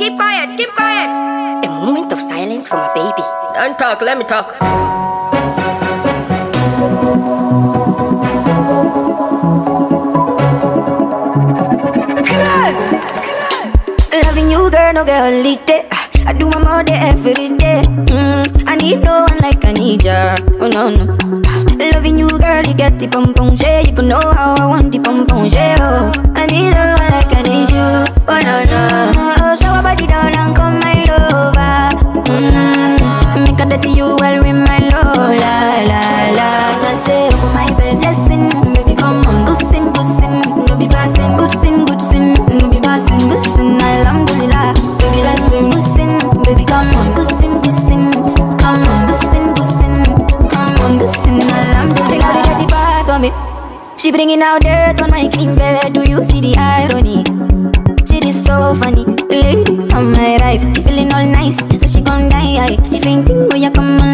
Keep quiet, keep quiet. A moment of silence for my baby. Don't talk, let me talk. Loving you, girl, no get holiday. I do my mother every day. I need no one like I need ya. Oh no no. Loving you, girl, you get the pom pom shade. You can know how I want the pom pom shade. Oh, I need no one like I need you. Oh no no. Oh, show body down and come my lover. Make a dirty you well with my love. La la la. I say over my bed, listen, baby, come on, good sin, no be passing, good sin, no be passing, good sin, alhamdulillah, baby, listen, good sin, baby, come on, good sin, come on, good sin, come on, good sin, alhamdulillah. Take out the dirty part of it. She bringing out dirt on my clean bed. Do you see the irony? She is so funny, lady on my right. She feeling all nice, so she gon' die. She fainting when you come on.